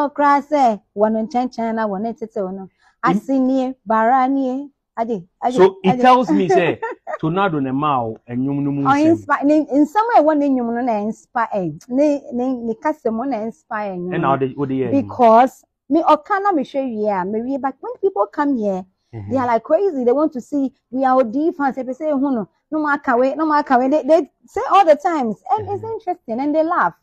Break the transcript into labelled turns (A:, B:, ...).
A: oh crase one on China one it no asini barani ade
B: so it tells me say tornado ne mao enyum no mu
A: in some way one enyum no na inspire ne kasemo na inspire enyum
B: and how they
A: because me okana me share here me but when people come here they are like crazy. They want to see we are OD fans. They say, no more can wait. They say all the times, and it's interesting, and they laugh.